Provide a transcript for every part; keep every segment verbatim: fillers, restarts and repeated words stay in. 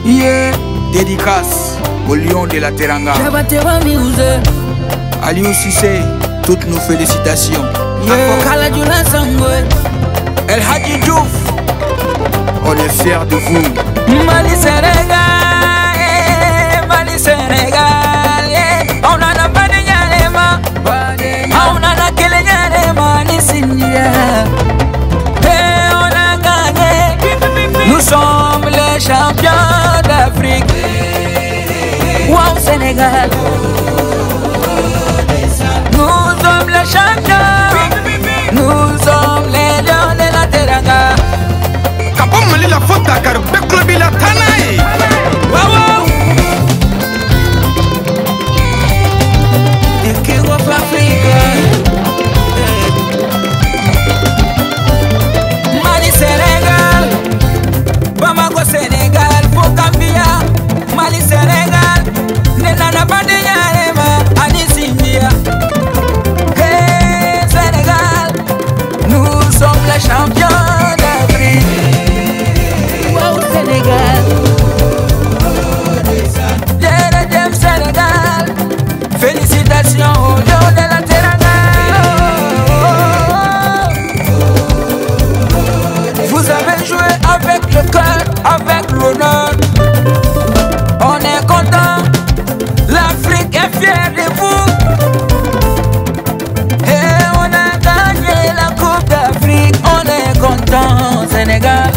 Yeah. Dédicace au lion de la Teranga. Aliou Cissé, toutes nos félicitations. Yeah. El Hadji Diouf, on est fiers de vous. Mali Sénégal, eh, Mali Sénégal, eh. On a la Badanyarema, on a la Kelenyarema, Nissindia. Et on a gagné, nous sommes les champions d'Afrique. Wow Sénégal, nous sommes les champions, nous sommes les lions de la Teranga. Kapon Mali la faute Dakar, Beklobi la Tanaï. Wow, the king of Africa. Mali Sénégal, Bamako Sénégal, Fokambia. Mali Sénégal, Nenana Badanyarema, Anisindia. Hey Sénégal, nous sommes les champions d'Afrique. Wow Sénégal, Jéréjem Sénégal, félicitations au lion de la Teranga. Vous avez joué avec le cœur, avec l'honneur. On est content, l'Afrique est fière de vous. Et on a gagné la Coupe d'Afrique, on est content, Sénégal.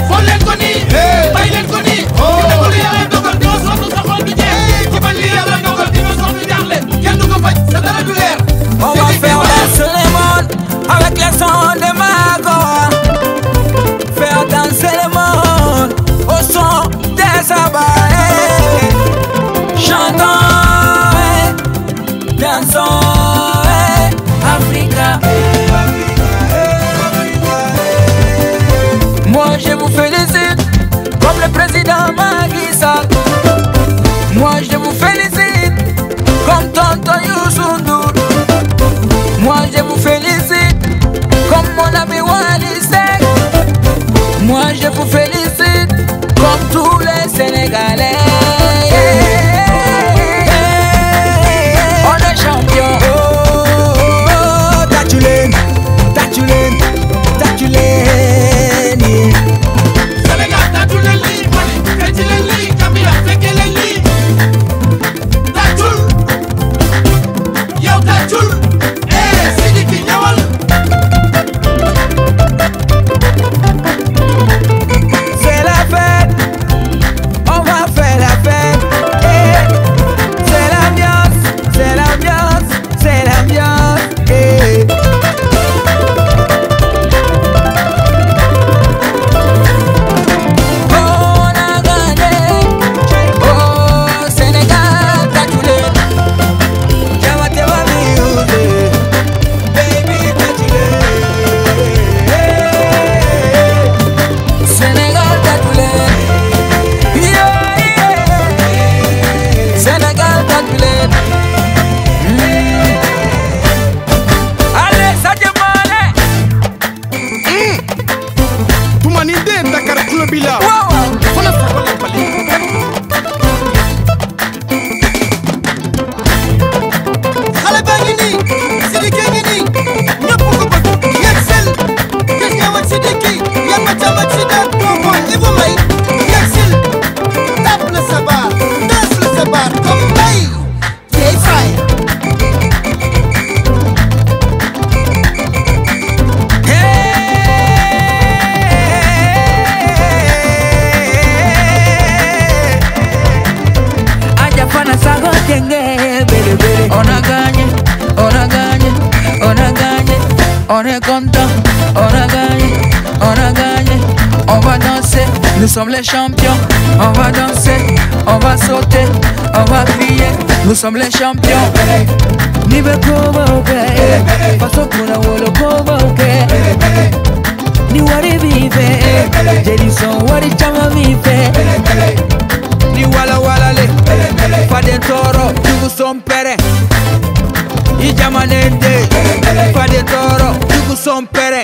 On va faire danser le monde avec les sons de Magoa. Faire danser le monde au son des sabbats. Chantons, eh, dansons, eh, Africa. Moi je vous félicite comme le président Macky Sall. Moi je vous félicite comme tonton Youssou Ndour. Moi je vous félicite comme mon ami Wally Seck. Moi je vous félicite comme tous les Sénégalais. On est champion. Oh, Tatulène, Tatulène, Tatulène. Sénégal, Tatulène, Mali, Tatulène, Gambia, Fekele, Tatul, yow Tatul, eh, Sidiki ñëwal. C'est la fête, on va faire la fête. Eh. C'est l'ambiance, c'est l'ambiance, c'est l'ambiance. Eh. On a gagné, oh Sénégal, Tatulène. Jamateba music, baby Tatulène. Sénégal, Tatulène. Yeah, yeah. Sénégal, Tatulène. Mm. Allez, Sadio Mané. Tumanide Dakar Klobila. Wow. Fana Fana Bali. Xale baa ngi nii, Sidiki ngi nii, ñëpp ko bëgg. Yegsil, gis nga woon Sidiki, yan ma jàmm ak Sida Dogo, Ibou Mbaye. Yegsil, tap le sabar, danse le sabar, comme Mbaye. Yey fay. Ajafana sago tenge, bele bele. On a gagné, on a gagné, on a gagné. On est content, on a gagné, on a gagné. On va danser, nous sommes les champions. On va danser, on va sauter, on va crier. Nous sommes les champions. Nibe kova oke, paso kuna wolo kova oke. Ni wari vive, Jelison wari chama vive. Ni wala wala le, Fade Toro, Jugu Sompere. Ijamanende, Fade Toro, Jugu Sompere.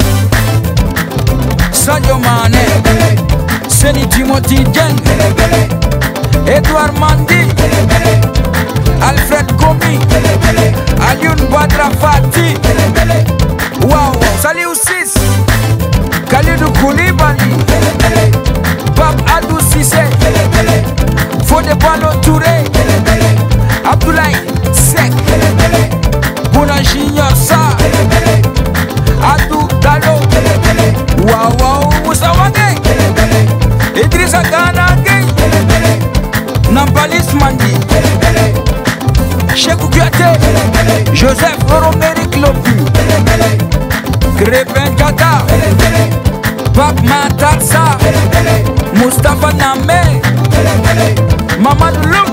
Sadio Mané, Seni Timothy Dieng, Edouard Mandi, Alfred Gomi, Alioune Badra Fati. Wow, Saliou six, Khalidou Koulibaly, Pape Adou Cissé, Fodé Ballo-Touré, Abdoulaye Seck, Bouna Junior Sarr, Abdou Dallo. Wow, wow, Moussa Wade, Idrissa Gana Gueye, Nampalis Mandi, Cheikh Kouyaté, Joseph Roméric Lopu, Crépin Diatta, Pape Matar Sarr, Moustapha Namé, Mamadou Loum,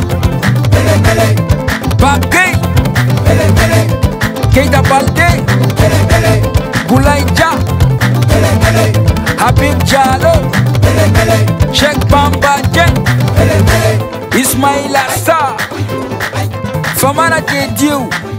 Pape Gueye, Keita Baldé, Boulaye Dia, Habib Diallo, Cheikh Bamba Dieng, Ismaïla Sarr, Famara Diédhiou.